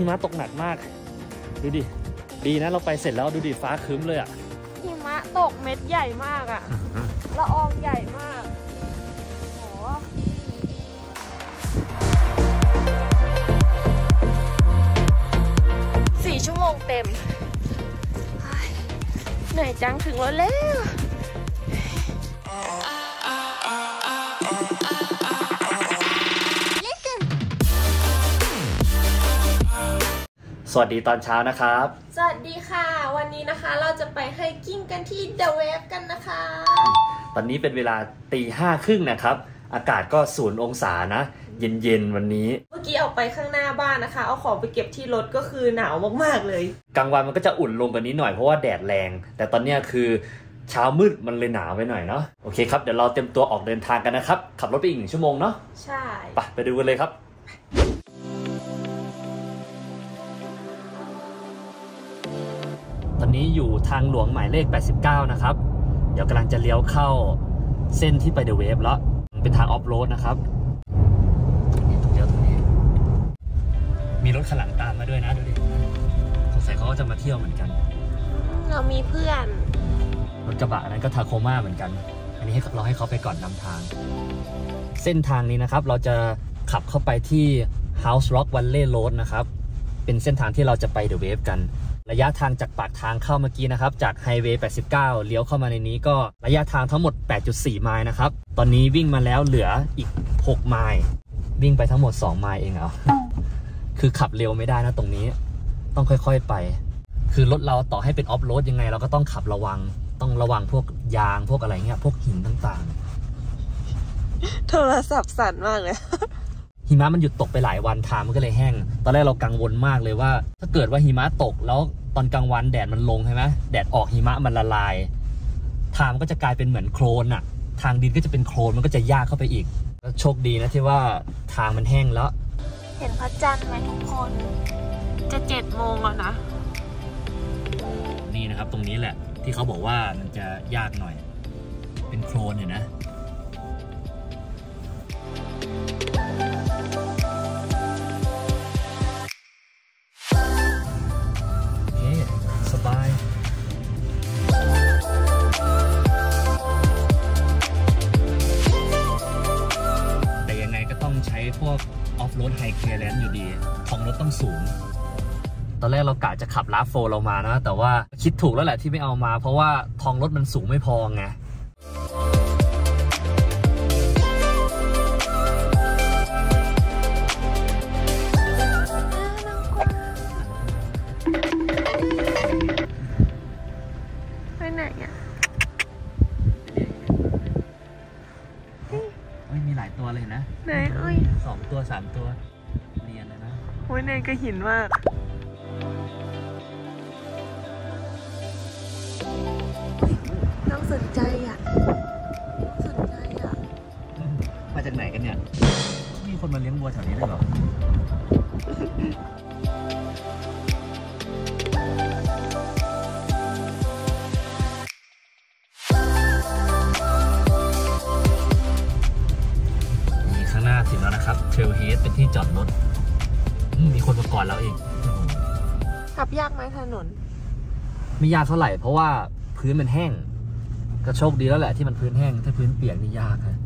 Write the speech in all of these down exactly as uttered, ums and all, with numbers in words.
หิมะตกหนักมากดูดิดีนะเราไปเสร็จแล้วดูดิฟ้าครึ้มเลยอ่ะหิมะตกเม็ดใหญ่มากอ่ะละอองใหญ่มากโอ้สี่ชั่วโมงเต็มเหนื่อยจังถึงแล้วแล้วสวัสดีตอนเช้านะครับสวัสดีค่ะวันนี้นะคะเราจะไปไฮกิ้งกันที่ The Wave กันนะคะตอนนี้เป็นเวลาตีห้าครึ่งนะครับอากาศก็ศูนย์องศานะเย็นๆวันนี้เมื่อกี้ออกไปข้างหน้าบ้านนะคะเอาของไปเก็บที่รถก็คือหนาวมากๆเลยกลางวันมันก็จะอุ่นลงกว่านี้หน่อยเพราะว่าแดดแรงแต่ตอนนี้คือเช้ามืดมันเลยหนาวไปหน่อยเนาะโอเคครับเดี๋ยวเราเตรียมตัวออกเดินทางกันนะครับขับรถไปอีกหนึ่งชั่วโมงเนาะใช่ไปไปดูกันเลยครับตอนนี้อยู่ทางหลวงหมายเลขแปดสิบเก้านะครับเดี๋ยวกำลังจะเลี้ยวเข้าเส้นที่ไปเดอะเวฟแล้วเป็นทางออฟโรดนะครับนี่ตรงเดียวตรงนี้มีรถข้างหลังตามมาด้วยนะดูดิสงสัยเขาก็จะมาเที่ยวเหมือนกันเรามีเพื่อนรถกระบะนั้นก็ทาโคม่าเหมือนกันอันนี้เราให้เขาไปก่อนนำทางเส้นทางนี้นะครับเราจะขับเข้าไปที่ House Rock Valley Road นะครับเป็นเส้นทางที่เราจะไปเดอะเวฟกันระยะทางจากปากทางเข้าเมื่อกี้นะครับจากไฮเวย์แปดสิบเก้าเลี้ยวเข้ามาในนี้ก็ระยะทางทั้งหมด แปดจุดสี่ ไมล์นะครับตอนนี้วิ่งมาแล้วเหลืออีกหกไมล์วิ่งไปทั้งหมดสองไมล์เองเอาคือขับเร็วไม่ได้นะตรงนี้ต้องค่อยๆไปคือรถเราต่อให้เป็นออฟโรดยังไงเราก็ต้องขับระวังต้องระวังพวกยางพวกอะไรเงี้ยพวกหินต่างๆโทรศัพท์สั่นมากเลยหิมะมันหยุดตกไปหลายวันทางมันก็เลยแห้งตอนแรกเรากังวลมากเลยว่าถ้าเกิดว่าหิมะตกแล้วตอนกลางวันแดดมันลงใช่ไหมแดดออกหิมะมันละลายทางมันก็จะกลายเป็นเหมือนโคลนอะทางดินก็จะเป็นโคลนมันก็จะยากเข้าไปอีกโชคดีนะที่ว่าทางมันแห้งแล้วเห็นพระจันทร์ไหมทุกคนจะเจ็ดโมงแล้วนะนี่นะครับตรงนี้แหละที่เขาบอกว่ามันจะยากหน่อยเป็นโคลนอยู่นะสบายแต่ยังไงก็ต้องใช้พวกออฟโรดไฮเคลียร์แลนซ์อยู่ดีของรถต้องสูงตอนแรกเรากะจะขับลาฟโฟเรามานะแต่ว่าคิดถูกแล้วแหละที่ไม่เอามาเพราะว่าทองรถมันสูงไม่พอไงมีหลายตัวเลยนะไหนเอ้ยสองตัวสามตัวเรียนเลยนะโอ้ยเนยก็หินมากน้องสนใจอ่ะสนใจอ่ะมาจากไหนกันเนี่ยมีคนมาเลี้ยงวัวแถวนี้ด้วยเหรอถึงแล้วนะครับเทรลเฮดเป็นที่จอดรถมีคนมาก่อนแล้วเองขับยากไหมถนนไม่ยากเท่าไหร่เพราะว่าพื้นมันแห้งก็โชคดีแล้วแหละที่มันพื้นแห้งถ้าพื้นเปียกนี่ยากนะ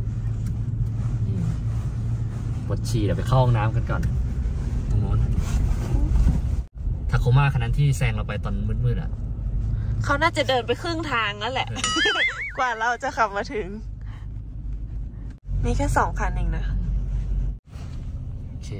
ปวดฉี่เดี๋ยวไปเข้าห้องน้ำกันก่อนตรงโน้นทาโคม่าคันนั้นที่แซงเราไปตอนมืดๆอ่ะเขาน่าจะเดินไปครึ่งทางนั่นแหละ กว่าเราจะขับมาถึงมีแค่สองคันเองนะโอเค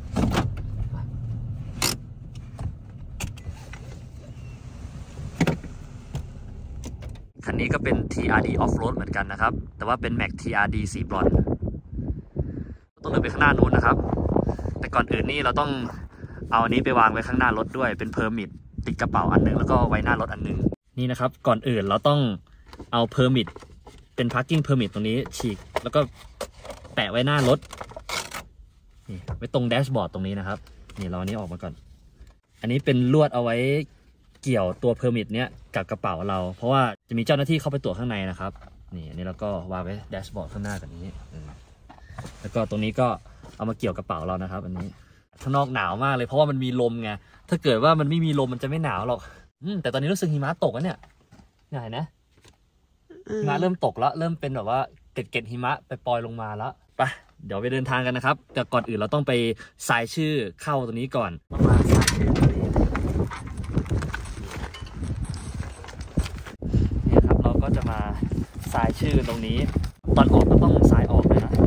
คันนี้ก็เป็น ที อาร์ ดี Off-Road เหมือนกันนะครับแต่ว่าเป็น Max ที อาร์ ดี สีบรอนซ์ต้องเดินไปข้างหน้านู้นนะครับแต่ก่อนอื่นนี่เราต้องเอาอันนี้ไปวางไว้ข้างหน้ารถด้วยเป็นเพอร์มิทติดกระเป๋าอันนึงแล้วก็ไว้หน้ารถอันนึงนี่นะครับก่อนอื่นเราต้องเอาเพอร์มิทเป็น parking permit ตรงนี้ฉีกแล้วก็แปะไว้หน้ารถนี่ไว้ตรงแดชบอร์ดตรงนี้นะครับนี่เราอันนี้ออกมาก่อนอันนี้เป็นลวดเอาไว้เกี่ยวตัวเพอร์มิทเนี้ยกับกระเป๋าเราเพราะว่าจะมีเจ้าหน้าที่เข้าไปตรวจข้างในนะครับนี่อันนี้เราก็วางไว้แดชบอร์ดข้างหน้าแบบนี้แล้วก็ตรงนี้ก็เอามาเกี่ยวกระเป๋าเรานะครับอันนี้ข้างนอกหนาวมากเลยเพราะว่ามันมีลมไงถ้าเกิดว่ามันไม่มีลมมันจะไม่หนาวหรอกอืมแต่ตอนนี้รู้สึกหิมะตกแล้วเนี่ยไงนะหิมะเริ่มตกแล้วเริ่มเป็นแบบว่าเกล็ดเกล็ดหิมะไปปล่อยลงมาแล้วไปเดี๋ยวไปเดินทางกันนะครับแต่ก่อนอื่นเราต้องไปทรายชื่อเข้าตรงนี้ก่อนต้องมาทรายชื่อเนี่ยครับเราก็จะมาทรายชื่อตรงนี้ตอนออกก็ต้องสายออกเลยนะ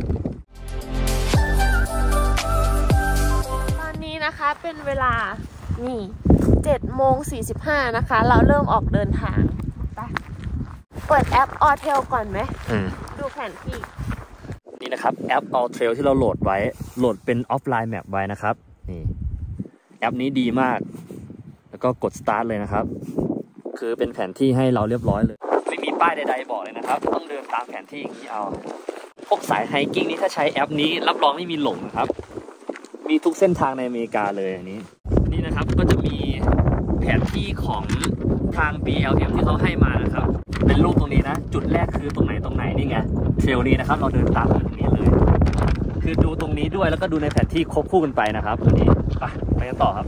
ตอนนี้นะคะเป็นเวลานี่เจ็ดโมงสี่สิบห้านะคะเราเริ่มออกเดินทางไปเปิดแอป Alltel ก่อนไหมดูแผนที่นี่นะครับแอป Alltel ที่เราโหลดไว้โหลดเป็นออฟไลน์แมปไว้นะครับนี่แอปนี้ดีมากแล้วก็กด start เลยนะครับคือเป็นแผนที่ให้เราเรียบร้อยเลยไม่มีป้ายใดๆบอกเลยนะครับต้องเดินตามแผนที่อย่างนี้เอาพวกสายไฮกิ้งนี้ถ้าใช้แอปนี้รับรองไม่มีหลงครับมีทุกเส้นทางในอเมริกาเลยอันนี้นี่นะครับก็จะมีแผนที่ของทาง บี แอล เอ็ม ที่เขาให้มานะครับเป็นรูปตรงนี้นะจุดแรกคือตรงไหนตรงไหนนี่ไงเทรลนี้นะครับเราเดินตามตรงนี้เลยคือดูตรงนี้ด้วยแล้วก็ดูในแผนที่ควบคู่กันไปนะครับอันนี้ไปไปกันต่อครับ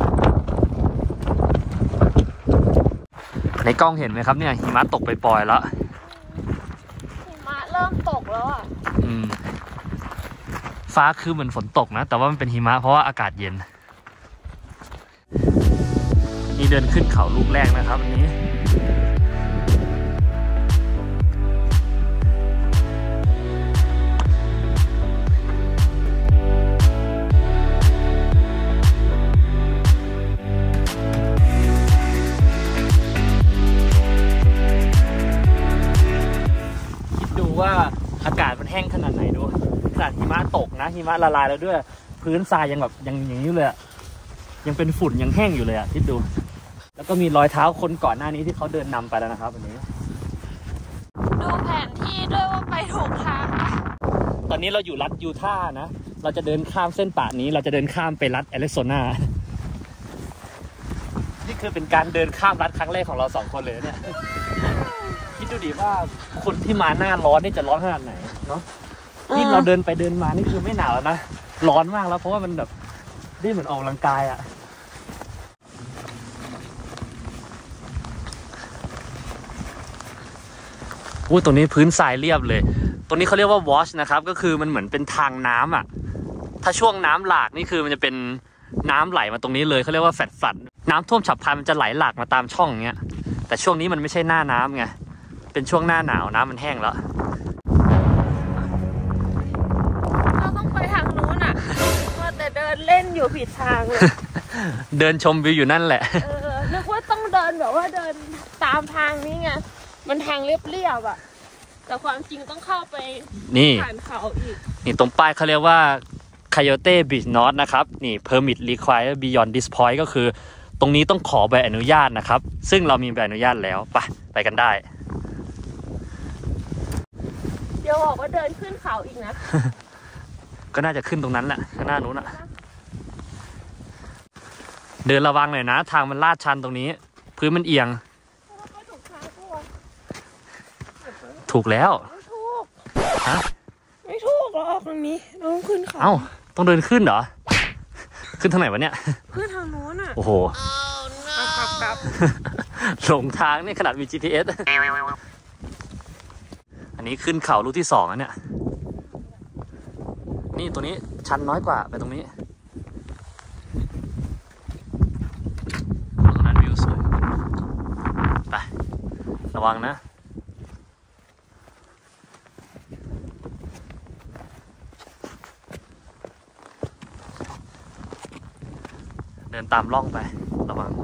ในกล้องเห็นไหมครับเนี่ยหิมะตกไปปล่อยแล้วหิมะเริ่มตกแล้วอ่ะอืมฟ้าคือเหมือนฝนตกนะแต่ว่ามันเป็นหิมะเพราะว่าอากาศเย็นนี่เดินขึ้นเขาลูกแรกนะครับอันนี้คิดดูว่าอากาศมันแห้งขนาดไหนดูขนาดหิมะตกนะหิมะละลายแล้วด้วยพื้นทรายยังแบบยังอย่างนี้เลยอะยังเป็นฝุ่นยังแห้งอยู่เลยอ่ะคิดดูแล้วก็มีรอยเท้าคนก่อนหน้านี้ที่เขาเดินนำไปแล้วนะครับวันนี้ดูแผนที่ด้วยว่าไปถูกทางตอนนี้เราอยู่รัฐยูทาห์นะเราจะเดินข้ามเส้นป่านี้เราจะเดินข้ามไปรัฐแอริโซนานี่คือเป็นการเดินข้ามรัฐครั้งแรกของเราสองคนเลยเนี่ยคิดดูดิว่าคนที่มาหน้าร้อนนี่จะร้อนขนาดไหนเนาะนี่เราเดินไปเดินมานี่คือไม่หนาวแล้วนะร้อนมากแล้วเพราะว่ามันแบบนี่เหมือนออกกำลังกายอ่ะอู้ตรงนี้พื้นทรายเรียบเลยตรงนี้เขาเรียกว่าวอชนะครับก็คือมันเหมือนเป็นทางน้ำอ่ะถ้าช่วงน้ำหลากนี่คือมันจะเป็นน้ำไหลมาตรงนี้เลยเขาเรียกว่าแฟลตฟลัดน้ำท่วมฉับพลันมันจะไหลหลากมาตามช่องอย่างเงี้ยแต่ช่วงนี้มันไม่ใช่หน้าน้ำไงเป็นช่วงหน้าหนาวน้ำมันแห้งแล้วเราต้องไปทางนู้นอ่ะว่าแต่เดินเล่นอยู่ผิดทางเลยเดินชมวิวอยู่นั่นแหละเออนึกว่าต้องเดินแบบว่าเดินตามทางนี้ไงมันทางเรียบๆอ่ะแต่ความจริงต้องเข้าไปนี่ผ่านเขาอีกนี่ตรงป้ายเขาเรียกว่า Coyote Beach North นะครับนี่ Permit Required Beyond This Point ก็คือตรงนี้ต้องขอใบอนุญาตนะครับซึ่งเรามีใบอนุญาตแล้วไปไปกันได้เดี๋ยวบอกว่าเดินขึ้นเขาอีกนะก็น่าจะขึ้นตรงนั้นแหละข้างหน้านู้นอ่ะเดินระวังหน่อยนะทางมันลาดชันตรงนี้พื้นมันเอียงถูกแล้วไม่ถูกฮะไม่ถูกเราออกตรงนี้เราต้องขึ้นเขาเอ้าต้องเดินขึ้นเหรอขึ้นทางไหนวะเนี่ยขึ้นทางโน้นอ่ะโอ้โหกลับกลับหลงทางนี่ขนาดมี จี พี เอส อันนี้ขึ้นเขาลูกที่สองแล้วเนี่ยนี่ตัวนี้ชันน้อยกว่าไปตรงนี้ตรงนั้นวิวสวยไประวังนะเดินตามร่องไประวัง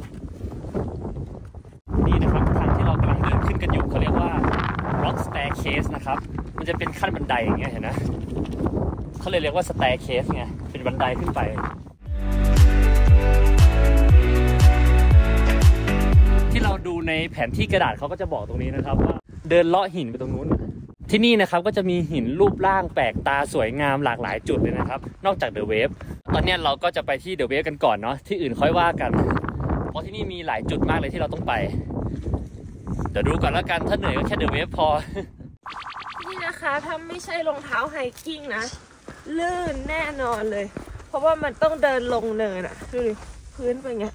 นี่นะครับทางที่เรากำลังเดินขึ้นกันอยู่เขาเรียกว่า rock staircase นะครับมันจะเป็นขั้นบันไดอย่างเงี้ยเห็นไหมเขาเลยเรียกว่า staircase ไงเป็นบันไดขึ้นไปที่เราดูในแผนที่กระดาษเขาก็จะบอกตรงนี้นะครับว่าเดินเลาะหินไปตรงนู้นที่นี่นะครับก็จะมีหินรูปร่างแปลกตาสวยงามหลากหลายจุดเลยนะครับนอกจากเดอะเวฟตอนนี้เราก็จะไปที่เดอะเวฟกันก่อนเนาะที่อื่นค่อยว่ากันเพราะที่นี่มีหลายจุดมากเลยที่เราต้องไปเดี๋ยวดูก่อนแล้วกันถ้าเหนื่อยก็แค่เดอะเวฟพอนี่นะคะถ้าไม่ใช่รองเท้าไฮกิ้งนะลื่นแน่นอนเลยราะว่ามันต้องเดินลงเนินอะดูดิพื้นเป็นไง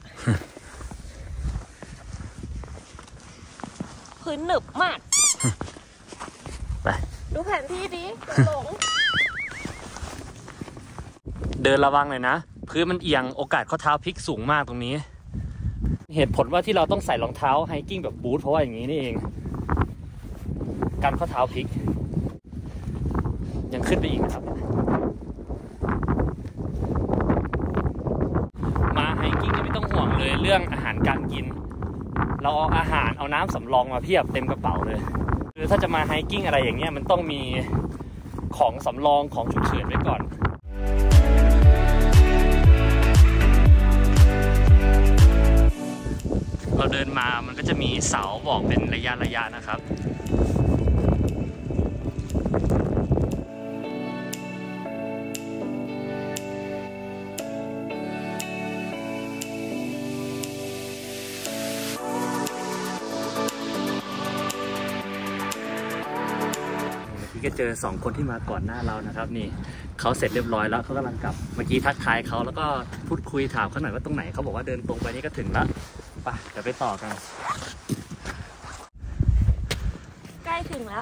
พื้นหนึบมากไปดูแผนที่ดิหลงเดินระวังเลยนะพื้นมันเอียงโอกาสข้อเท้าพลิกสูงมากตรงนี้เหตุผลว่าที่เราต้องใส่รองเท้าไฮกิ้งแบบบูทเพราะว่าอย่างนี้นี่เองการข้อเท้าพลิกยังขึ้นไปอีกนะครับมาไฮกิ้งก็ไม่ต้องห่วงเลยเรื่องอาหารการกินเราเอาอาหารเอาน้ำสำรองมาเพียบเต็มกระเป๋าเลยคือถ้าจะมาไฮกิ้งอะไรอย่างเงี้ยมันต้องมีของสำรองของฉุกเฉินไว้ก่อนเราเดินมามันก็จะมีเสาบอกเป็นระยะระยะนะครับก็เจอสองคนที่มาก่อนหน้าเรานะครับนี่เขาเสร็จเรียบร้อยแล้วเขากำลังกลับเมื่อกี้ทักทายเขาแล้วก็พูดคุยถามเขาหน่อยว่าตรงไหนเขาบอกว่าเดินตรงไปนี่ก็ถึงแล้วไปเดี๋ยวไปต่อกันใกล้ถึงแล้ว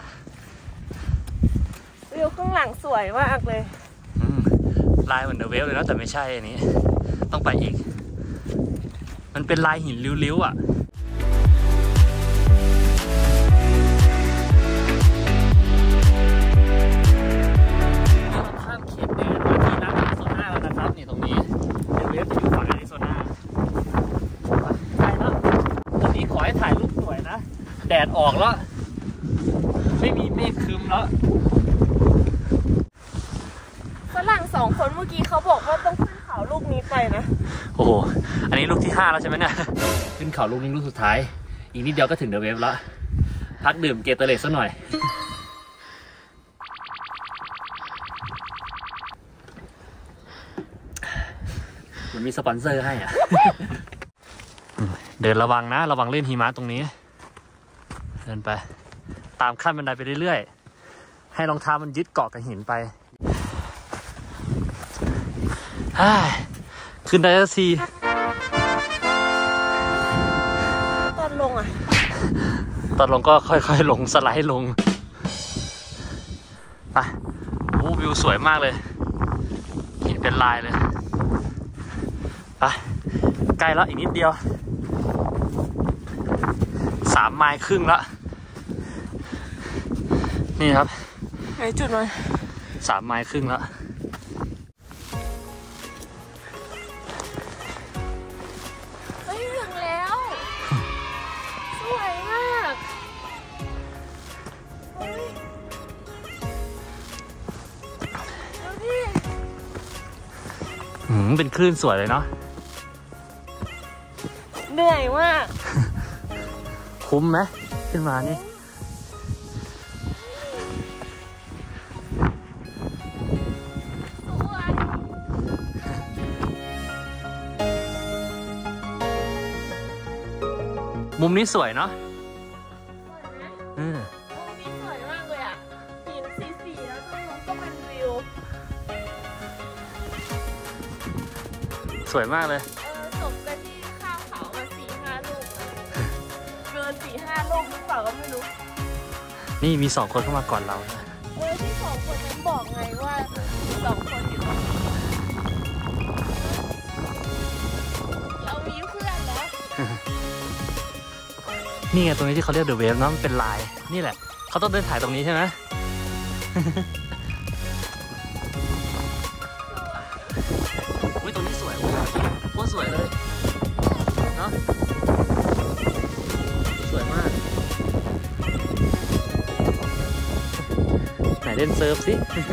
วิวข้างหลังสวยมากเลยลายเหมือนเดอะเวฟเลยนะแต่ไม่ใช่อันนี้ต้องไปอีกมันเป็นลายหินริ้วๆอ่ะแดดออกแล้วไม่มีเมฆครึ้มแล้วฝรั่งสองคนเมื่อกี้เขาบอกว่าต้องขึ้นเขาลูกนี้ไปนะโอ้โหอันนี้ลูกที่ห้าแล้วใช่ไหมเนี่ยขึ้นเขาลูกนี้ลูกสุดท้ายอีกนิดเดียวก็ถึงเดอะเวฟแล้วพักดื่มเกเตอร์เลสสักหน่อยมันมีสปอนเซอร์ให้อ่ะเดินระวังนะระวังเล่นหิมะตรงนี้เดินไปตามขั้นบันไดไปเรื่อยๆให้รองเท้ามันยึดเกาะกับหินไปขึ้นได้แล้วสิตอนลงอ่ะตอนลงก็ค่อยๆลงสไลด์ลงไปโอ้วิวสวยมากเลยหินเป็นลายเลยไปใกล้แล้วอีกนิดเดียวสามไมล์ครึ่งแล้วนี่ครับไหนจุดหน่อยสามไมล์ครึ่งแล้วเฮ้ยถึงแล้วสวยมากเฮ้ยดูดิหืมเป็นคลื่นสวยเลยเนาะเหนื่อยมากคุ้มไหมขึ้นมานี่มุมนี้สวยเนาะสวยไหมมุมนี้สวยมากเลยอ่ะหินสีสีแล้วตรงนู้นก็เป็นวิวสวยมากเลยเออสมกับที่ข้าวเขามาสี่ห้าลูกเกินสี่ห้าลูกหรือเปล่าก็ไม่รู้นี่มีสองคนเข้ามาก่อนเราเออที่สองคนนั้นบอกไงว่าสองคนอยู่ตรงนี้เรามีเพื่อนแล้วนี่ไงตรงนี้ที่เขาเรียกเดอะเวฟเนาะมันเป็นลายนี่แหละเขาต้องเดินถ่ายตรงนี้ใช่ไหมอุ้ยตรงนี้สวยโคตรสวยเลยเนาะสวยมากไหนเล่นเซิร์ฟสิ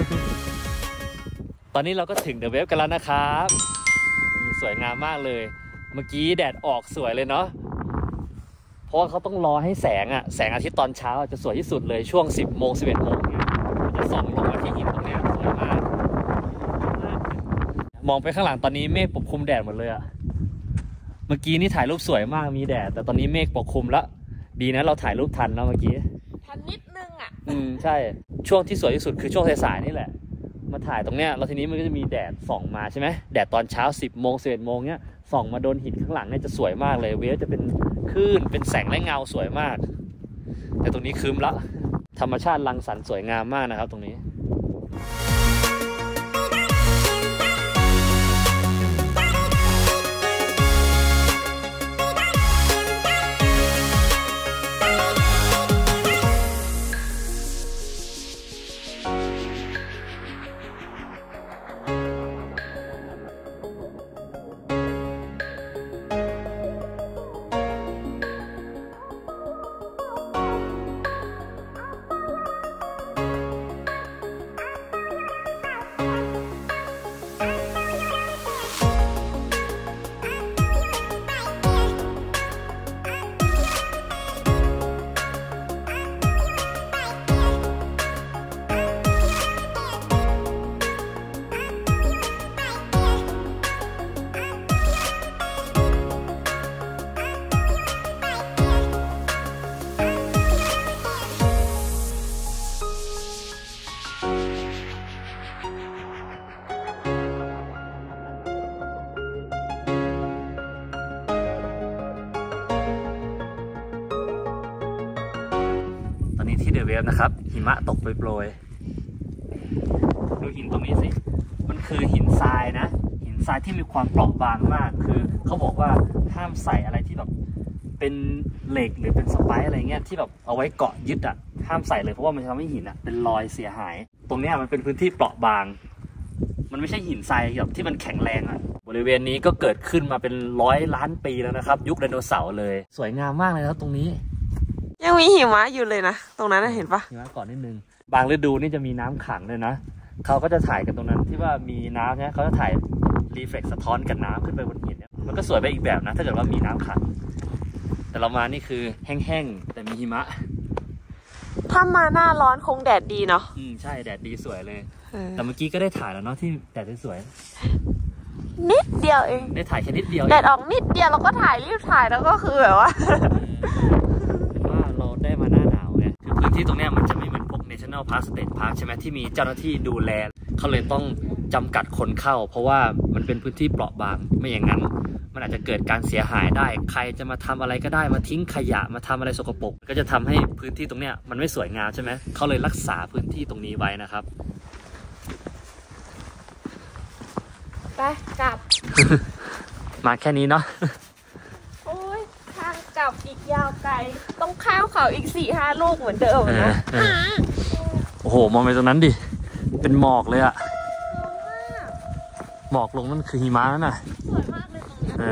ตอนนี้เราก็ถึงเดอะเวฟกันแล้วนะครับสวยงามมากเลยเมื่อกี้แดดออกสวยเลยเนาะเพราะว่าเขาต้องรอให้แสงอะแสงอาทิตย์ตอนเช้าจะสวยที่สุดเลยช่วงสิบโมงสิบเอ็ดโมงเนี่ยจะส่องลงมาที่หินตรงนี้สวยมากมองไปข้างหลังตอนนี้เมฆปกคลุมแดดหมดเลยอะเมื่อกี้นี่ถ่ายรูปสวยมากมีแดดแต่ตอนนี้เมฆปกคลุมแล้วดีนะเราถ่ายรูปทันแล้วเมื่อกี้ทันนิดนึงอะอืมใช่ช่วงที่สวยที่สุดคือช่วงสายๆนี่แหละมาถ่ายตรงเนี้ยแล้วทีนี้มันก็จะมีแดดส่องมาใช่ไหมแดดตอนเช้าสิบโมงสิบเอ็ดโมงเนี้ยส่องมาโดนหินข้างหลังเนี่ยจะสวยมากเลยเวฟจะเป็นคลื่นเป็นแสงและเงาสวยมากแต่ตรงนี้คืมละธรรมชาติรังสรรค์สวยงามมากนะครับตรงนี้ที่เดอะเวฟนะครับหิมะตกโปรยๆดูหินตรงนี้สิมันคือหินทรายนะหินทรายที่มีความเปราะบางมากคือเขาบอกว่าห้ามใส่อะไรที่แบบเป็นเหล็กหรือเป็นสไปซ์อะไรเงี้ยที่แบบเอาไว้เกาะยึดอ่ะห้ามใส่เลยเพราะว่ามันจะทำให้หินอ่ะเป็นรอยเสียหายตรงนี้มันเป็นพื้นที่เปราะบางมันไม่ใช่หินทรายแบบที่มันแข็งแรงอ่ะบริเวณนี้ก็เกิดขึ้นมาเป็นร้อยล้านปีแล้วนะครับยุคไดโนเสาร์เลยสวยงามมากเลยครับตรงนี้ยังมีหิมะอยู่เลยนะตรงนั้นเห็นปะหิมะก่อนนิดนึงบางฤดูนี่จะมีน้ำขังเลยนะเขาก็จะถ่ายกันตรงนั้นที่ว่ามีน้ำเนี่ยเขาจะถ่ายรีเฟล็กซ์สะท้อนกับน้ำขึ้นไปบนหินเนี่ยมันก็สวยไปอีกแบบนะถ้าเกิดว่ามีน้ำขังแต่เรามานี่คือแห้งๆแต่มีหิมะถ้ามาหน้าร้อนคงแดดดีเนาะอืมใช่แดดดีสวยเลยแต่เมื่อกี้ก็ได้ถ่ายแล้วเนาะที่แดดสวยนิดเดียวเองได้ถ่ายแค่นิดเดียวแดดออกนิดเดียวเราก็ถ่ายรีบถ่ายแล้วก็คือแบบว่าเราได้มาหน้าหนาวไงคือพื้นที่ตรงนี้มันจะไม่เหมือนพวก National Park State Park ใช่ไหมที่มีเจ้าหน้าที่ดูแลเขาเลยต้องจำกัดคนเข้าเพราะว่ามันเป็นพื้นที่เปราะบางไม่อย่างนั้นมันอาจจะเกิดการเสียหายได้ใครจะมาทำอะไรก็ได้มาทิ้งขยะมาทำอะไรสกปรกก็จะทำให้พื้นที่ตรงนี้มันไม่สวยงามใช่ไหมเขาเลยรักษาพื้นที่ตรงนี้ไว้นะครับไปกลับมาแค่นี้เนาะโอ้ยทางกลับอีกยาวไกลต้องข้ามเขาอีกสี่ห้าลูกเหมือนเดิมนะโอ้โหมองไปตรงนั้นดิเป็นหมอกเลยอะหมอกลงนั่นคือหิมะนั่นน่ะสวยมากเลยตรงนี้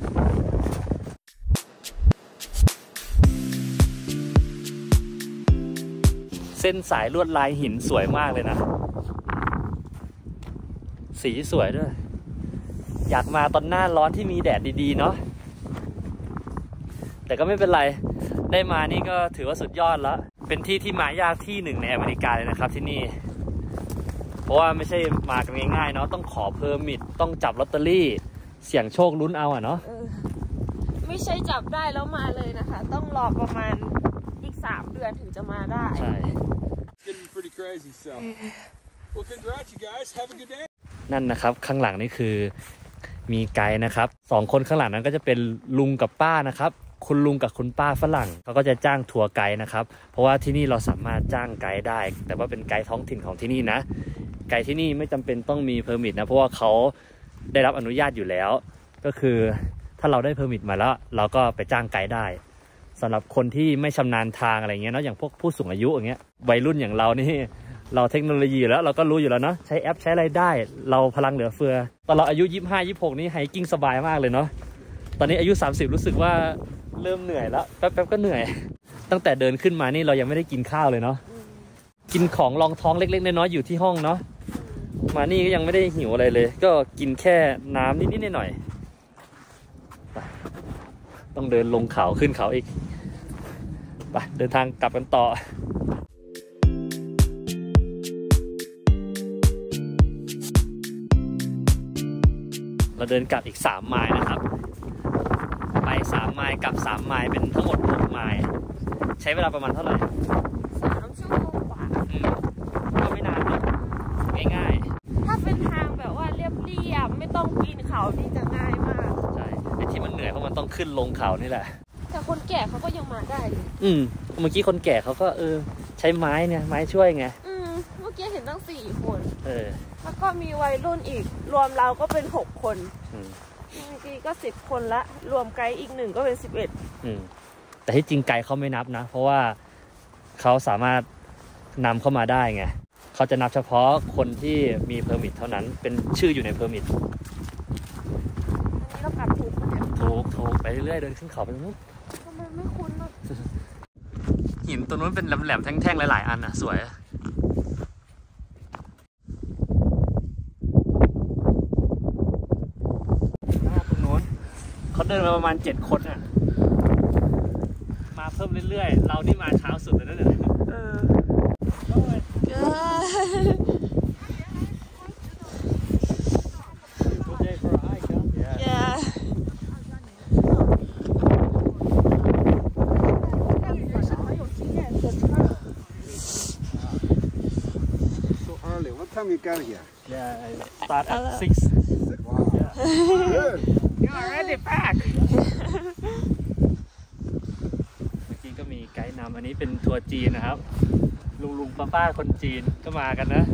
เส้นสายลวดลายหินสวยมากเลยนะสีสวยด้วยอยากมาตอนหน้าร้อนที่มีแดดดีๆเนาะแต่ก็ไม่เป็นไรได้มานี่ก็ถือว่าสุดยอดแล้วเป็นที่ที่มายากที่หนึ่งในอเมริกาเลยนะครับที่นี่เพราะว่าไม่ใช่มากันง่ายๆเนาะต้องขอเพอร์มิทต้องจับลอตเตอรี่เสี่ยงโชคลุ้นเอาอ่ะเนาะไม่ใช่จับได้แล้วมาเลยนะคะต้องรอประมาณอีกสามเดือนถึงจะมาได้ใช่นั่นนะครับข้างหลังนี่คือมีไกด์นะครับสองคนข้างหลังนั้นก็จะเป็นลุงกับป้านะครับคุณลุงกับคุณป้าฝรั่งเขาก็จะจ้างทัวร์ไกด์นะครับเพราะว่าที่นี่เราสามารถจ้างไกด์ได้แต่ว่าเป็นไกด์ท้องถิ่นของที่นี่นะไกด์ที่นี่ไม่จำเป็นต้องมีเพอร์มิทนะเพราะว่าเขาได้รับอนุญาตอยู่แล้วก็คือถ้าเราได้เพอร์มิทมาแล้วเราก็ไปจ้างไกด์ได้สำหรับคนที่ไม่ชำนาญทางอะไรเงี้ยเนาะอย่างพวกผู้สูงอายุอย่างเงี้ยวัยรุ่นอย่างเรานี่เราเทคโนโลยีแล้วเราก็รู้อยู่แล้วเนาะใช้แอปใช้อะไรได้เราพลังเหลือเฟือตอนเราอายุยี่สิบห้า ยี่สิบหกนี่ไฮกิ้งสบายมากเลยเนาะตอนนี้อายุสามสิบรู้สึกว่าเริ่มเหนื่อยแล้วแป๊บๆก็เหนื่อยตั้งแต่เดินขึ้นมานี่เรายังไม่ได้กินข้าวเลยเนาะกินของรองท้องเล็กๆน้อยๆอยู่ที่ห้องเนาะมานี่ก็ยังไม่ได้หิวอะไรเลยก็กินแค่น้ำนิดๆหน่อยๆต้องเดินลงเขาขึ้นเขาอีกไปเดินทางกลับกันต่อเราเดินกลับอีกสามไมล์นะครับไปสามไมล์กลับสามไมล์เป็นทั้งหมดหกไมล์ใช้เวลาประมาณเท่าไหร่สามชั่วโมงกว่าก็ไม่นานนะง่ายดีอ่ะไม่ต้องปีนเขานี่จะง่ายมากใช่ไอ้ที่มันเหนื่อยเพราะมันต้องขึ้นลงเขานี่แหละแต่คนแก่เขาก็ยังมาได้เลยอืมเมื่อกี้คนแก่เขาก็เออใช้ไม้เนี่ยไม้ช่วยไงอืมเมื่อกี้เห็นตั้งสี่คนเออแล้วก็มีวัยรุ่นอีกรวมเราก็เป็นหกคนเมื่อกี้ก็สิบคนละรวมไกด์อีกหนึ่งก็เป็นสิบเอ็ดแต่ที่จริงไกด์เขาไม่นับนะเพราะว่าเขาสามารถนำเข้ามาได้ไงเขาจะนับเฉพาะคนที่มีเพอร์มิทเท่านั้นเป็นชื่ออยู่ในเพอร์มิทอันนี้เรากลับถูกไหมถูกถูกไปเรื่อยๆเดินขึ้นเขาไปตรงนู้นทำไมไม่คุ้นอ่ะหินตรงนู้นเป็นแหลมๆแท่งๆหลายๆอันอ่ะสวยตรงนู้นเขาเดินมาประมาณเจ็ดคนอ่ะมาเพิ่มเรื่อยๆเรานี่มาเช้าสุดเลยนะเนี่ยเออ What time you got here? Yeah, I start at six. Wow. Good. You're already back. เมื่อกี้ก็มีไกด์นำอันนี้เป็นทัวร์จีนนะครับลุงลุงป้าป้าคนจีนก็มากันนะ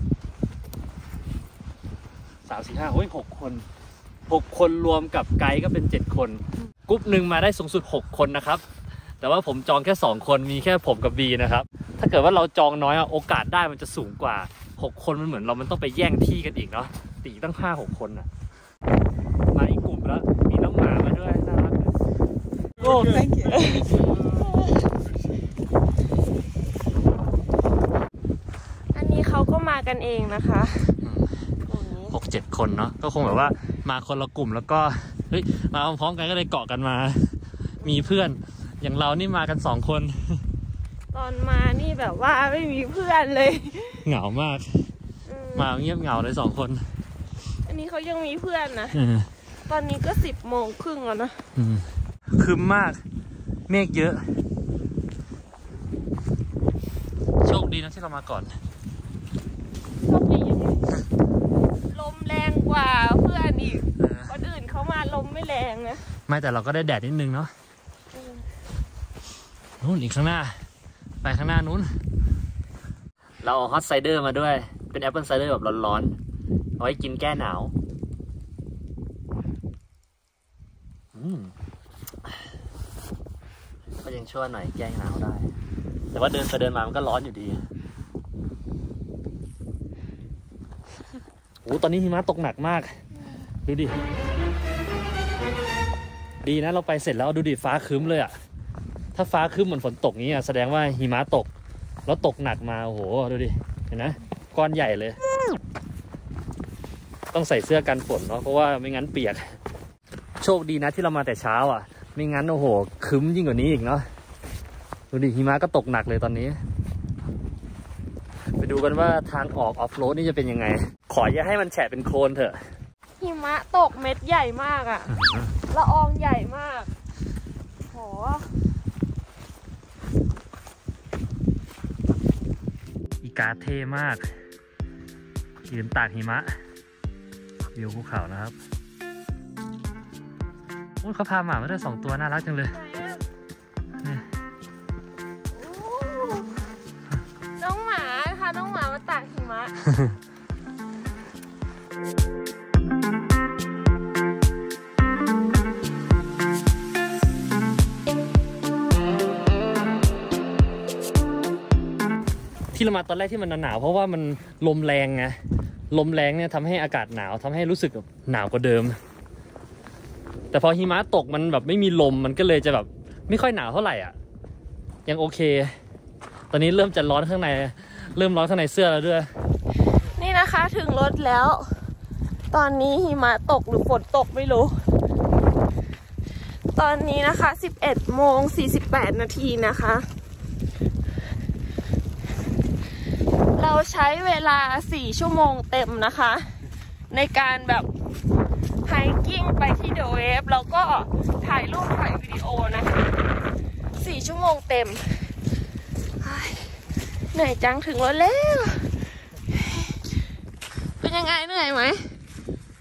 สามสี่ห้าโอ้ยหกคนหกคนรวมกับไกด์ก็เป็นเจ็ดคนกรุ๊ปหนึ่งมาได้สูงสุดหกคนนะครับแต่ว่าผมจองแค่สองคนมีแค่ผมกับบีนะครับถ้าเกิดว่าเราจองน้อยโอกาสได้มันจะสูงกว่าหกคนมันเหมือนเรามันต้องไปแย่งที่กันอีกเนาะตีตั้งห้าหกคนอ่ะมาอีกกลุ่มแล้วมีน้องหมามาด้วยน่ารักโอ้ thank you อันนี้เขาก็มากันเองนะคะหกเจ็ดคนเนาะก็คงแบบว่ามาคนละกลุ่มแล้วก็เฮ้ยมาพร้อมกันก็เลยเกาะกันมามีเพื่อนอย่างเรานี่มากันสองคนตอนมานี่แบบว่าไม่มีเพื่อนเลยเหงามากมาเงียบเหงาเลยสองคนอันนี้เขายังมีเพื่อนนะตอนนี้ก็สิบโมงครึ่งแล้วนะคึมมากเมฆเยอะโชคดีนะที่เรามาก่อนโชคดียังไงลมแรงกว่าเพื่อนอีกคนอื่นเขามาลมไม่แรงนะไม่แต่เราก็ได้แดดนิดนึงเนาะนู้นอีกข้างหน้าไปข้างหน้านู้นเราเอาฮอตไซเดอร์มาด้วยเป็นแอปเปิลไซเดอร์แบบร้อนๆเอาไว้กินแก้หนาวก็ยังชั่วหน่อยแก้หนาวได้แต่ว่าเดินไปเดินมามันก็ร้อนอยู่ดีโอ้ตอนนี้หิมะตกหนักมากดูดิดีนะเราไปเสร็จแล้วดูดิฟ้าครึ้มเลยอ่ะถ้าฟ้าครึ้มเหมือนฝนตกนี้อ่ะแสดงว่าหิมะตกแล้วตกหนักมาโอ้โหดูดิเห็นนะก้อนใหญ่เลยต้องใส่เสื้อกันฝนเนาะเพราะว่าไม่งั้นเปียกโชคดีนะที่เรามาแต่เช้าอ่ะไม่งั้นโอ้โหครึ้มยิ่งกว่านี้อีกเนาะดูดิหิมะก็ตกหนักเลยตอนนี้ไปดูกันว่าทางออกออฟโรดนี่จะเป็นยังไงขออย่าให้มันแฉะเป็นโคลนเถอะหิมะตกเม็ดใหญ่มากอ่ะละอองใหญ่มากโหอีกาเท่มากยืนตากหิมะวิวภูเขานะครับโอ้ยเขาพาหมามาได้สองตัวน่ารักจังเลยน้องหมาพาน้องหมามาตากหิมะที่เรามาตอนแรกที่มันหนาวเพราะว่ามันลมแรงไงลมแรงเนี่ยทำให้อากาศหนาวทำให้รู้สึกหนาวกว่าเดิมแต่พอหิมะตกมันแบบไม่มีลมมันก็เลยจะแบบไม่ค่อยหนาวเท่าไหร่อ่ะยังโอเคตอนนี้เริ่มจะร้อนข้างในเริ่มร้อนข้างในเสื้อแล้วด้วยนี่นะคะถึงรถแล้วตอนนี้หิมะตกหรือฝนตกไม่รู้ตอนนี้นะคะสิบเอ็ดโมงสี่สิบแปดนาทีนะคะเราใช้เวลาสี่ชั่วโมงเต็มนะคะในการแบบไฮกิ้งไปที่เดอะเวฟแล้วก็ถ่ายรูปถ่ายวิดีโอนะคะสี่ชั่วโมงเต็มเหนื่อยจังถึงรถแล้วเป็นยังไงเหนื่อยไหม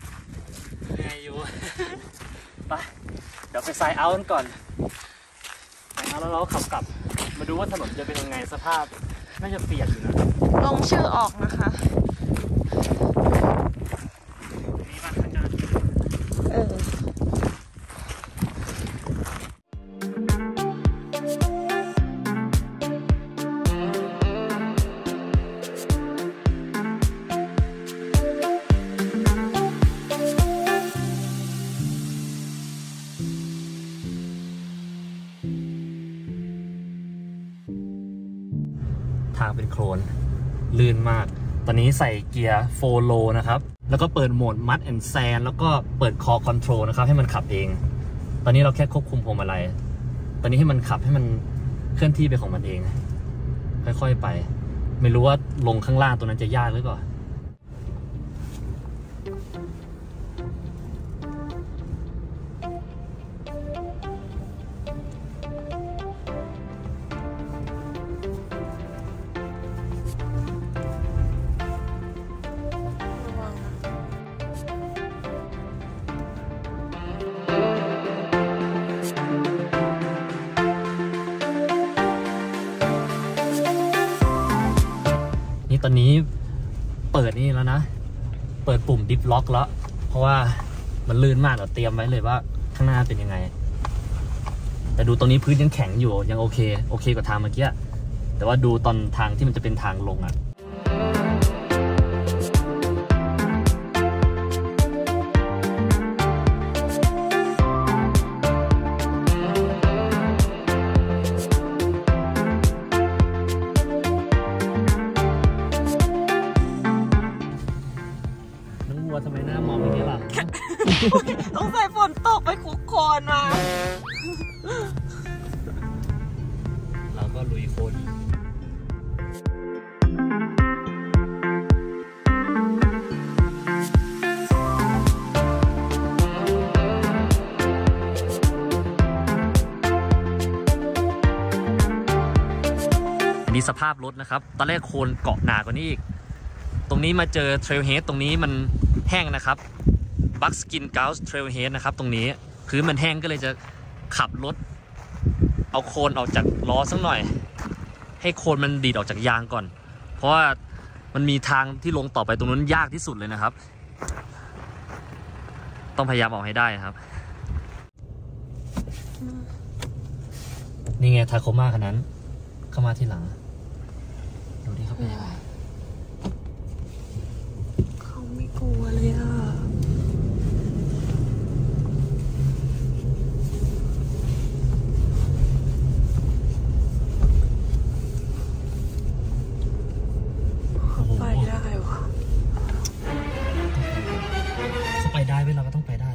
ดี๋ยวไปไซด์เอาท์กันก่อนไซด์เอาท์แล้วเราก็ขับกลับมาดูว่าถนนจะเป็นยังไงสภาพน่าจะเปียกอยู่นะลงชื่อออกนะคะมีบ้านข้างหน้าเออทางเป็นโคลนลื่นมากตอนนี้ใส่เกียร์โฟโลนะครับแล้วก็เปิดโหมดมัดแอนด์แซนแล้วก็เปิดคอคอนโทรลนะครับให้มันขับเองตอนนี้เราแค่ควบคุมพวงมาลัยตอนนี้ให้มันขับให้มันเคลื่อนที่ไปของมันเองค่อยๆไปไม่รู้ว่าลงข้างล่างตัวนั้นจะยากหรือเปล่าตอนนี้เปิดนี่แล้วนะเปิดปุ่มดิฟล็อกแล้วเพราะว่ามันลื่นมากเราเตรียมไว้เลยว่าข้างหน้าเป็นยังไงแต่ดูตรงนี้พื้นยังแข็งอยู่ยังโอเคโอเคกว่าทางเมื่อกี้แต่ว่าดูตอนทางที่มันจะเป็นทางลงอ่ะทำไมหน้ามองอย่างนี้ล่ะต้องใส่ฝนตกไปคุกโคลนมาเราก็ลุยโคลนอันนี้สภาพรถนะครับตอนแรกโคลนเกาะหนากว่านี้อีกตรงนี้มาเจอเทรลเฮดตรงนี้มันแห้งนะครับบัคสกินเกลส์เทรลเฮดนะครับตรงนี้พื้นมันแห้งก็เลยจะขับรถเอาโคลนออกจากล้อสักหน่อยให้โคลนมันดีดออกจากยางก่อนเพราะว่ามันมีทางที่ลงต่อไปตรงนั้นยากที่สุดเลยนะครับต้องพยายามออกให้ได้ครับนี่ไงทาโคม่าคันนั้นเข้ามาที่หลังดูดิเขาเป็นยังไงไม่กลัวเลยอ่ะไปได้วะเขาไปได้เว้ยเราก็ต้องไปได้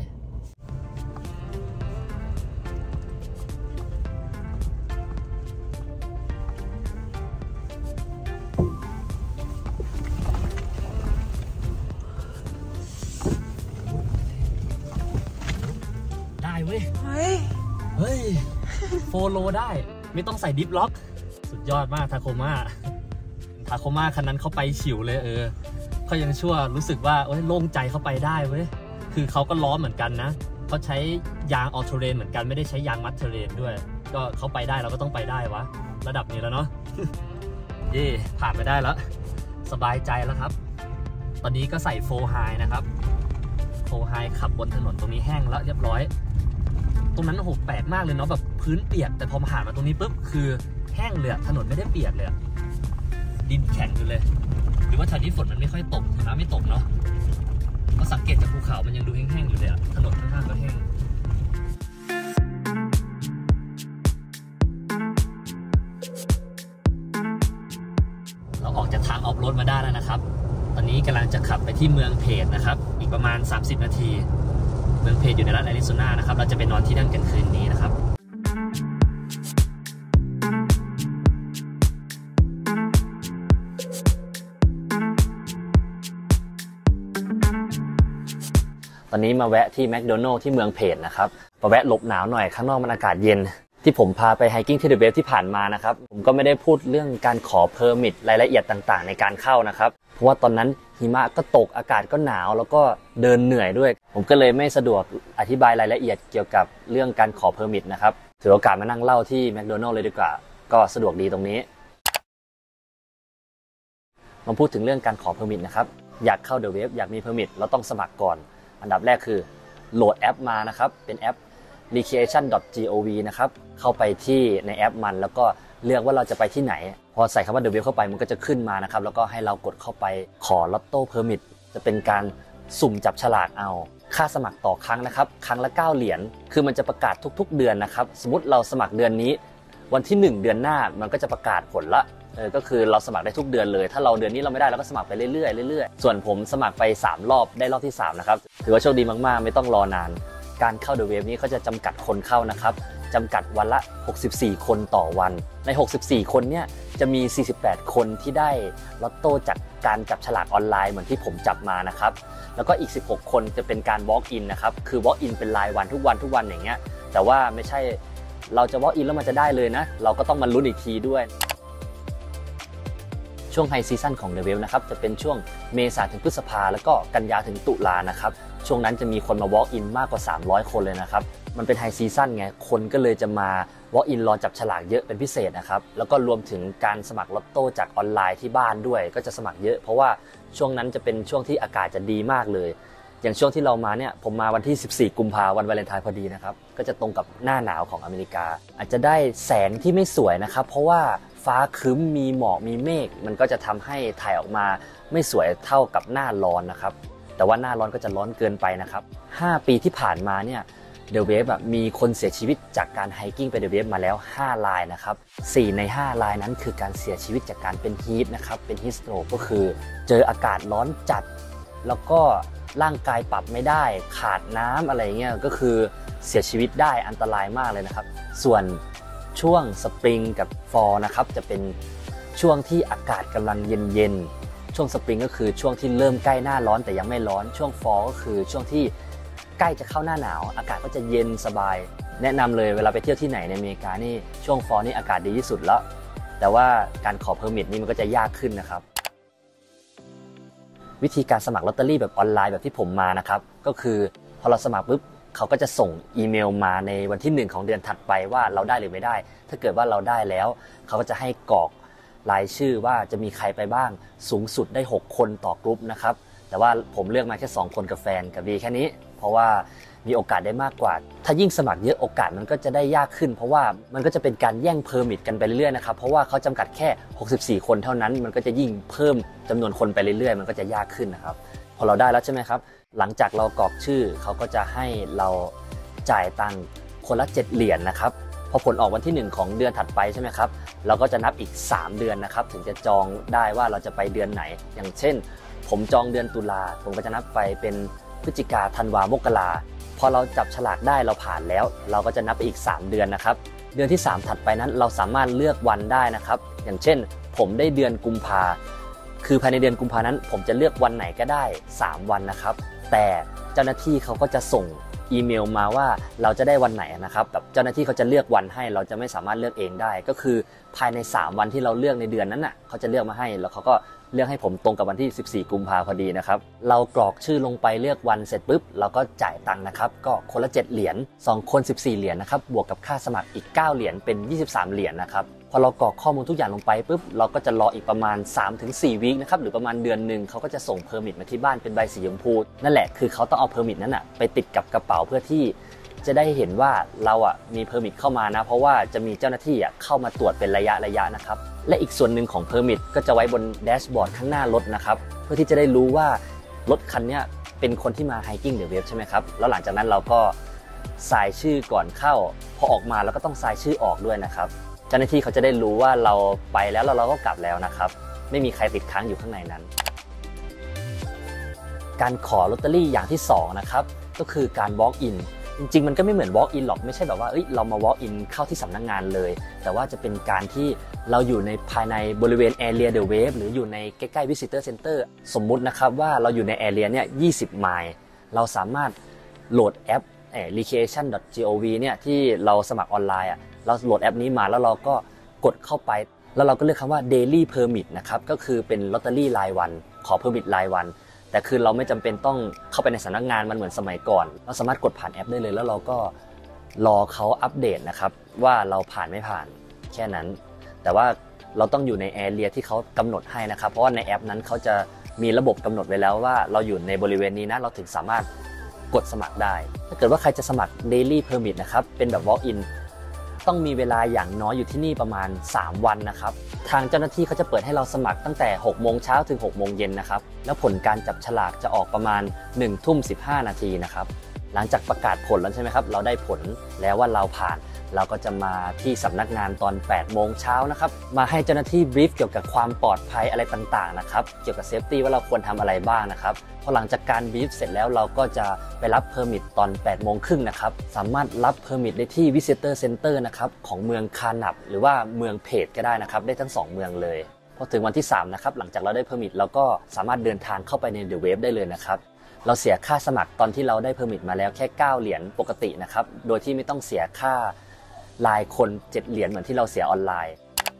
เว้ยเฮ้ยเฮ้ยโฟโลได้ไม่ต้องใส่ดิฟล็อกสุดยอดมากทาโคม่าทาโคม่าคันนั้นเขาไปฉิวเลยเออเขายังชั่วรู้สึกว่าโอ้ยโล่งใจเขาไปได้เว้ยคือเขาก็ล้อเหมือนกันนะเขาใช้ยางออโตเรนเหมือนกันไม่ได้ใช้ยางมัดเทเรนด้วยก็เขาไปได้เราก็ต้องไปได้วะระดับนี้แล้วเนาะ เย่ผ่านไปได้แล้วสบายใจแล้วครับตอนนี้ก็ใส่โฟไฮนะครับโฟไฮขับบนถนนตรงนี้แห้งแล้วเรียบร้อยตรงนั้นโอ้โหแปลกมากเลยเนาะแบบพื้นเปียกแต่พอมาผ่านมาตรงนี้ปุ๊บคือแห้งเลยถนนไม่ได้เปียกเลยดินแข็งอยู่เลยหรือว่าแถวนี้ฝนมันไม่ค่อยตกน้ำไม่ตกเนาะเพราะสังเกตจากภูเขามันยังดูแห้งๆอยู่เลยถนนข้างๆก็แห้งเราออกจากทางออฟโรดมาได้แล้วนะครับตอนนี้กำลังจะขับไปที่เมืองเพจนะครับอีกประมาณสามสิบนาทีเมืองเพจอยู่ในรัฐแอริโซนานะครับเราจะไปนอนที่นั่นกันคืนนี้นะครับตอนนี้มาแวะที่แมคโดนัลด์ที่เมืองเพจนะครับมาแวะหลบหนาวหน่อยข้างนอกมันอากาศเย็นที่ผมพาไปไฮกิ้งที่เดอะเวฟที่ผ่านมานะครับผมก็ไม่ได้พูดเรื่องการขอเพอร์มิทรายละเอียดต่างๆในการเข้านะครับเพราะว่าตอนนั้นหิมะก็ตกอากาศก็หนาวแล้วก็เดินเหนื่อยด้วยผมก็เลยไม่สะดวกอธิบายรายละเอียดเกี่ยวกับเรื่องการขอเพอร์มิทนะครับถือโอกาสมานั่งเล่าที่แมคโดนัลด์เลยดีกว่าก็สะดวกดีตรงนี้มาพูดถึงเรื่องการขอเพอร์มิทนะครับอยากเข้า The Wave อยากมีเพอร์มิทเราต้องสมัครก่อนอันดับแรกคือโหลดแอปมานะครับเป็นแอป recreation ดอท gov นะครับเข้าไปที่ในแอปมันแล้วก็เลือกว่าเราจะไปที่ไหนพอใส่คำว่า The Wave เข้าไปมันก็จะขึ้นมานะครับแล้วก็ให้เรากดเข้าไปขอลอตโต้เพอร์มิทจะเป็นการสุ่มจับฉลากเอาค่าสมัครต่อครั้งนะครับครั้งละเก้าเหรียญคือมันจะประกาศทุกๆเดือนนะครับสมมติเราสมัครเดือนนี้วันที่หนึ่งเดือนหน้ามันก็จะประกาศผลละเออก็คือเราสมัครได้ทุกเดือนเลยถ้าเราเดือนนี้เราไม่ได้เราก็สมัครไปเรื่อยๆเรื่อยๆส่วนผมสมัครไปสามรอบได้รอบที่สามนะครับถือว่าโชคดีมากๆไม่ต้องรอนานการเข้า The Wave นี้เขาจะจำกัดคนเข้านะครับจำกัดวันละหกสิบสี่คนต่อวันในหกสิบสี่คนเนี่ยจะมีสี่สิบแปดคนที่ได้ลอตโต้จากการจับฉลากออนไลน์เหมือนที่ผมจับมานะครับแล้วก็อีกสิบหกคนจะเป็นการ walk in นะครับคือ walk in เป็นรายวันทุกวันทุกวันอย่างเงี้ยแต่ว่าไม่ใช่เราจะ walk in แล้วมันจะได้เลยนะเราก็ต้องมาลุ้นอีกทีด้วยช่วงไฮซีซั่นของ The Wave นะครับจะเป็นช่วงเมษาถึงพฤษภาแล้วก็กันยาถึงตุลานะครับช่วงนั้นจะมีคนมา walk in มากกว่าสามร้อยคนเลยนะครับมันเป็นไฮซีซั่นไงคนก็เลยจะมา walk in รอจับฉลากเยอะเป็นพิเศษนะครับแล้วก็รวมถึงการสมัครลอตโต้จากออนไลน์ที่บ้านด้วยก็จะสมัครเยอะเพราะว่าช่วงนั้นจะเป็นช่วงที่อากาศจะดีมากเลยอย่างช่วงที่เรามาเนี่ยผมมาวันที่สิบสี่กุมภาพันธ์วันวาเลนไทน์พอดีนะครับก็จะตรงกับหน้าหนาวของอเมริกาอาจจะได้แสงที่ไม่สวยนะครับเพราะว่าฟ้าครึ้มมีหมอกมีเมฆมันก็จะทำให้ถ่ายออกมาไม่สวยเท่ากับหน้าร้อนนะครับแต่ว่าหน้าร้อนก็จะร้อนเกินไปนะครับห้าปีที่ผ่านมาเนี่ยThe Wave มีคนเสียชีวิตจากการไฮกิ้งไป The Wave มาแล้วห้ารายนะครับสี่ในห้ารายนั้นคือการเสียชีวิตจากการเป็นฮีทนะครับเป็นฮีทสโตรกก็คือเจออากาศร้อนจัดแล้วก็ร่างกายปรับไม่ได้ขาดน้ำอะไรเงี้ยก็คือเสียชีวิตได้อันตรายมากเลยนะครับส่วนช่วงสปริงกับฟอลนะครับจะเป็นช่วงที่อากาศกำลังเย็นๆช่วงสปริงก็คือช่วงที่เริ่มใกล้หน้าร้อนแต่ยังไม่ร้อนช่วงฟอลก็คือช่วงที่ใกล้จะเข้าหน้าหนาวอากาศก็จะเย็นสบายแนะนำเลยเวลาไปเที่ยวที่ไหนในอเมริกานี่ช่วงฟอลนี่อากาศดีที่สุดแล้วแต่ว่าการขอเพอร์มิทนี่มันก็จะยากขึ้นนะครับวิธีการสมัครลอตเตอรี่แบบออนไลน์แบบที่ผมมานะครับก็คือพอเราสมัครปุ๊บเขาก็จะส่งอีเมลมาในวันที่หนึ่งของเดือนถัดไปว่าเราได้หรือไม่ได้ถ้าเกิดว่าเราได้แล้วเขาก็จะให้กรอกรายชื่อว่าจะมีใครไปบ้างสูงสุดได้หกคนต่อกรุ๊ปนะครับแต่ว่าผมเลือกมาแค่สองคนกับแฟนกับวีแค่นี้เพราะว่ามีโอกาสได้มากกว่าถ้ายิ่งสมัครเยอะโอกาสมันก็จะได้ยากขึ้นเพราะว่ามันก็จะเป็นการแย่งเพอร์มิทกันไปเรื่อยๆนะครับเพราะว่าเขาจำกัดแค่หกสิบสี่คนเท่านั้นมันก็จะยิ่งเพิ่มจำนวนคนไปเรื่อยๆมันก็จะยากขึ้นนะครับพอเราได้แล้วใช่ไหมครับหลังจากเรากรอกชื่อเขาก็จะให้เราจ่ายตังค์คนละเจ็ดเหรียญนะครับพอผลออกวันที่หนึ่งของเดือนถัดไปใช่ไหมครับเราก็จะนับอีกสามเดือนนะครับถึงจะจองได้ว่าเราจะไปเดือนไหนอย่างเช่นผมจองเดือนตุลาผมก็จะนับไปเป็นพฤศจิกาธันวามกราพอเราจับฉลากได้เราผ่านแล้วเราก็จะนับไปอีกสามเดือนนะครับเดือนที่สามถัดไปนั้นเราสามารถเลือกวันได้นะครับอย่างเช่นผมได้เดือนกุมภาคือภายในเดือนกุมภานั้นผมจะเลือกวันไหนก็ได้สามวันนะครับแต่เจ้าหน้าที่เขาก็จะส่งอีเมลมาว่าเราจะได้วันไหนนะครับแบบเจ้าหน้าที่เขาจะเลือกวันให้เราจะไม่สามารถเลือกเองได้ก็คือภายในสามวันที่เราเลือกในเดือนนั้นน่ะเขาจะเลือกมาให้แล้วเขาก็เลือกให้ผมตรงกับวันที่สิบสี่กุมภาพันธ์พอดีนะครับเรากรอกชื่อลงไปเลือกวันเสร็จปุ๊บเราก็จ่ายตังค์นะครับก็คนละเจ็ดเหรียญสองคนสิบสี่เหรียญนะครับบวกกับค่าสมัครอีกเก้าเหรียญเป็นยี่สิบสามเหรียญนะครับพอเรากรอกข้อมูลทุกอย่างลงไปปุ๊บเราก็จะรออีกประมาณ สามถึงสี่ วีคนะครับหรือประมาณเดือนนึงเขาก็จะส่งเพอร์มิทมาที่บ้านเป็นใบสีชมพูนั่นแหละคือเขาต้องเอาเพอร์มิทนั้นน่ะไปติดกับกระเป๋าเพื่อที่จะได้เห็นว่าเราอ่ะมีเพอร์มิทเข้ามานะเพราะว่าจะมีเจ้าหน้าที่อ่ะเข้ามาตรวจเป็นระยะระยะนะครับและอีกส่วนหนึ่งของเพอร์มิทก็จะไว้บนแดชบอร์ดข้างหน้ารถนะครับเพื่อที่จะได้รู้ว่ารถคันนี้เป็นคนที่มาไฮกิ้งเดอะเวฟใช่ไหมครับแล้วหลังจากนั้นเราก็ทรายชื่อก่อนเข้าพอออกมาเราก็ต้องทรายชื่อออกด้วยนะครับเจ้าหน้าที่เขาจะได้รู้ว่าเราไปแล้วแล้วเราก็กลับแล้วนะครับไม่มีใครติดค้างอยู่ข้างในนั้นการขอลอตเตอรี่อย่างที่สองนะครับก็คือการ walk inจริงๆมันก็ไม่เหมือน walk in หรอกไม่ใช่แบบว่าเอ้ยเรามา walk in เข้าที่สำนักงานเลยแต่ว่าจะเป็นการที่เราอยู่ในภายในบริเวณ area the wave หรืออยู่ในใกล้ๆ visitor center สมมุตินะครับว่าเราอยู่ใน area เนี่ยยี่สิบไมล์เราสามารถโหลดแอป recreation ดอท gov เนี่ยที่เราสมัครออนไลน์อ่ะเราโหลดแอปนี้มาแล้วเราก็กดเข้าไปแล้วเราก็เลือกคำว่า daily permit นะครับก็คือเป็นลอตเตอรี่รายวันขอเพอร์มิทรายวันแต่คือเราไม่จำเป็นต้องเข้าไปในสำนักงานมันเหมือนสมัยก่อนเราสามารถกดผ่านแอปได้เลยแล้วเราก็รอเขาอัปเดตนะครับว่าเราผ่านไม่ผ่านแค่นั้นแต่ว่าเราต้องอยู่ในแอเรียที่เขากำหนดให้นะครับเพราะว่าในแอปนั้นเขาจะมีระบบกำหนดไว้แล้วว่าเราอยู่ในบริเวณนี้นะเราถึงสามารถกดสมัครได้ถ้าเกิดว่าใครจะสมัคร Daily Permit นะครับเป็นแบบ Walk in ต้องมีเวลาอย่างน้อยอยู่ที่นี่ประมาณสามวันนะครับทางเจ้าหน้าที่เขาจะเปิดให้เราสมัครตั้งแต่หกโมงเช้าถึงหกโมงเย็นนะครับแล้วผลการจับฉลากจะออกประมาณหนึ่งทุ่มสิบห้านาทีนะครับหลังจากประกาศผลแล้วใช่ไหมครับเราได้ผลแล้วว่าเราผ่านเราก็จะมาที่สำนักงานตอนแปดโมงเช้านะครับมาให้เจ้าหน้าที่บรีฟเกี่ยวกับความปลอดภัยอะไรต่างๆนะครับเกี่ยวกับเซฟตี้ว่าเราควรทำอะไรบ้างนะครับพอหลังจากการบรีฟเสร็จแล้วเราก็จะไปรับเพอร์มิทตอนแปดโมงครึ่งนะครับสามารถรับเพอร์มิทได้ที่ Visitor Center นะครับของเมืองคานับหรือว่าเมืองเพจก็ได้นะครับได้ทั้งสองเมืองเลยพอถึงวันที่สามนะครับหลังจากเราได้เพอร์มิทเราก็สามารถเดินทางเข้าไปใน The Wave ได้เลยนะครับเราเสียค่าสมัครตอนที่เราได้เพอร์มิทมาแล้วแค่เก้าเหรียญปกตินะครับโดยที่ไม่ต้องเสียค่ารายคนเจ็ดเหรียญเหมือนที่เราเสียออนไลน์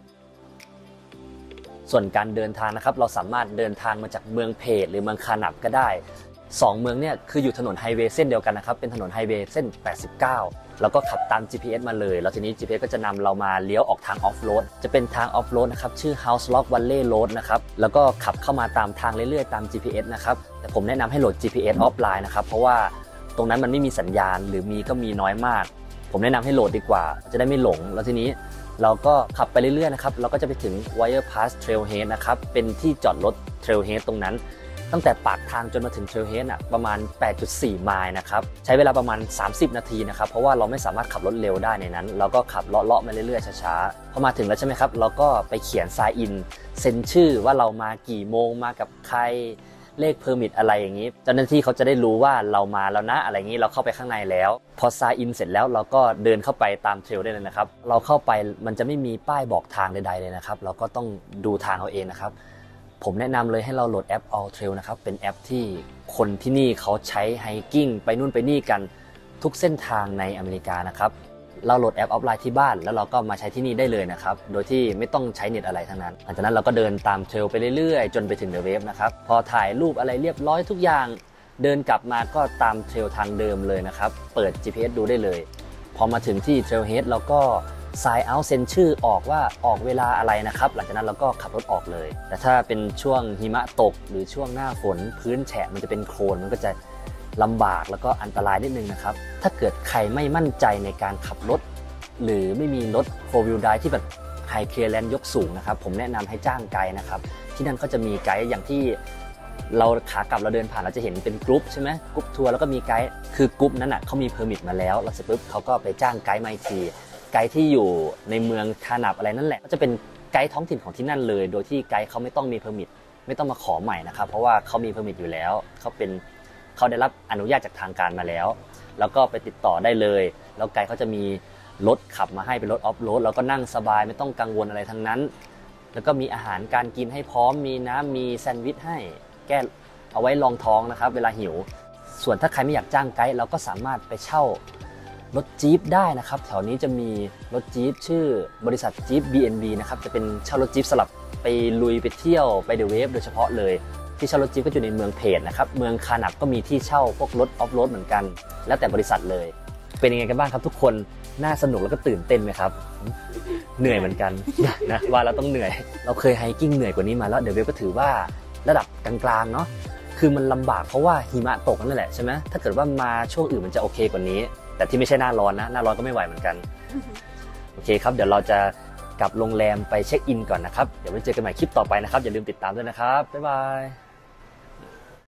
ส่วนการเดินทางนะครับเราสามารถเดินทางมาจากเมืองเพจหรือเมืองคานับก็ได้สองเมืองเนี่ยคืออยู่ถนนไฮเวย์เส้นเดียวกันนะครับเป็นถนนไฮเวย์เส้นแปดสิบเก้าแล้วก็ขับตาม จี พี เอส มาเลยแล้วทีนี้ จี พี เอส ก็จะนำเรามาเลี้ยวออกทางออฟโรดจะเป็นทางออฟโรดนะครับชื่อ House Lock Valley Road นะครับแล้วก็ขับเข้ามาตามทางเรื่อยๆตาม จี พี เอส นะครับแต่ผมแนะนำให้โหลด จี พี เอส ออฟไลน์นะครับเพราะว่าตรงนั้นมันไม่มีสัญญาณหรือมีก็มีน้อยมากผมแนะนำให้โหลดดีกว่าจะได้ไม่หลงแล้วทีนี้เราก็ขับไปเรื่อยๆนะครับเราก็จะไปถึง Wire Pass Trailhead นะครับเป็นที่จอดรถ Trailhead ตรงนั้นตั้งแต่ปากทางจนมาถึง Trailhead อ่ะประมาณ แปดจุดสี่ ไมล์นะครับใช้เวลาประมาณสามสิบนาทีนะครับเพราะว่าเราไม่สามารถขับรถเร็วได้ในนั้นเราก็ขับเลาะๆมาเรื่อยๆช้าๆพอมาถึงแล้วใช่ไหมครับเราก็ไปเขียน sign in เซ็นชื่อว่าเรามากี่โมงมากับใครเลขเพอร์มิทอะไรอย่างนี้เจ้าหน้าที่เขาจะได้รู้ว่าเรามาแล้วนะอะไรอย่างนี้เราเข้าไปข้างในแล้วพอซายอินเสร็จแล้วเราก็เดินเข้าไปตามเทรลได้เลยนะครับเราเข้าไปมันจะไม่มีป้ายบอกทางใดๆเลยนะครับเราก็ต้องดูทางเอาเองนะครับผมแนะนำเลยให้เราโหลดแอป All Trail นะครับเป็นแอปที่คนที่นี่เขาใช้ไฮกิ้งไปนู่นไปนี่กันทุกเส้นทางในอเมริกานะครับเราโหลดแอปออฟไลน์ที่บ้านแล้วเราก็มาใช้ที่นี่ได้เลยนะครับโดยที่ไม่ต้องใช้เน็ตอะไรทั้งนั้นหลังจากนั้นเราก็เดินตามเทรลไปเรื่อยๆจนไปถึงเดอะเวฟนะครับพอถ่ายรูปอะไรเรียบร้อยทุกอย่างเดินกลับมาก็ตามเทรลทางเดิมเลยนะครับเปิด จี พี เอส ดูได้เลยพอมาถึงที่เทรลเฮดเราก็ sign out เซ็นชื่อออกว่าออกเวลาอะไรนะครับหลังจากนั้นเราก็ขับรถออกเลยแต่ถ้าเป็นช่วงหิมะตกหรือช่วงหน้าฝนพื้นแฉะมันจะเป็นโคลนมันก็จะลำบากแล้วก็อันตรายนิดนึงนะครับถ้าเกิดใครไม่มั่นใจในการขับรถหรือไม่มีรถ โฟร์ วีล Drive ที่แบบไฮเคลียร์แลนด์ยกสูงนะครับผมแนะนำให้จ้างไกด์นะครับที่นั่นก็จะมีไกด์อย่างที่เราขากลับเราเดินผ่านเราจะเห็นเป็นกรุ๊ปใช่ไหมกรุ๊ปทัวร์แล้วก็มีไกด์คือกรุ๊ปนั้นอ่ะเขามีเพอร์มิทมาแล้วแล้วเสร็จปุ๊บเขาก็ไปจ้างไกด์มาอีกทีไกด์ที่อยู่ในเมืองคานับอะไรนั่นแหละก็จะเป็นไกด์ท้องถิ่นของที่นั่นเลยโดยที่ไกด์เขาไม่ต้องมีเพอร์มิทไม่ต้องมาขอใหม่นะครับเพราะว่าเขามีเพอร์มิทอยู่แล้วเขาเป็นเขาได้รับอนุญาตจากทางการมาแล้วแล้วก็ไปติดต่อได้เลยแล้วไกด์เขาจะมีรถขับมาให้เป็นรถออฟโรดเราก็นั่งสบายไม่ต้องกังวลอะไรทั้งนั้นแล้วก็มีอาหารการกินให้พร้อมมีน้ำมีแซนด์วิชให้แก้เอาไว้รองท้องนะครับเวลาหิวส่วนถ้าใครไม่อยากจ้างไกด์เราก็สามารถไปเช่ารถจี๊ปได้นะครับแถวนี้จะมีรถจี๊ปชื่อบริษัทจี๊ป บี เอ็น บี นะครับจะเป็นเช่ารถจี๊ปสลับไปลุยไปเที่ยวไปเดอะเวฟโดยเฉพาะเลยที่เช่ารถจี๊ปก็อยู่ในเมืองเพจนะครับเมืองคานับก็มีที่เช่าพวกรถออฟโรดเหมือนกันแล้วแต่บริษัทเลยเป็นยังไงกันบ้างครับทุกคนน่าสนุกแล้วก็ตื่นเต้นไหมครับเหนื่อยเหมือนกันนะว่าเราต้องเหนื่อยเราเคยไฮกิ้งเหนื่อยกว่านี้มาแล้วเดอะเวฟก็ถือว่าระดับกลางๆเนาะคือมันลำบากเพราะว่าหิมะตกนั่นแหละใช่ไหมถ้าเกิดว่ามาช่วงอื่นมันจะโอเคกว่านี้แต่ที่ไม่ใช่หน้าร้อนนะหน้าร้อนก็ไม่ไหวเหมือนกันโอเคครับเดี๋ยวเราจะกลับโรงแรมไปเช็คอินก่อนนะครับเดี๋ยวไว้เจอกันใหม่คลิปต่อไปนะครับอย่าลืมติดตามด้วยนะครับบ๊ายบาย